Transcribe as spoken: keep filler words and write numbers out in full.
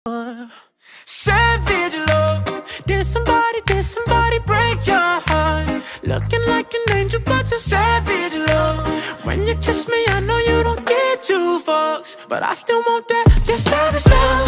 Savage love. Did somebody, did somebody break your heart? Looking like an angel, but you're savage love. When you kiss me, I know you don't get two fucks, but I still want that. You're savage love.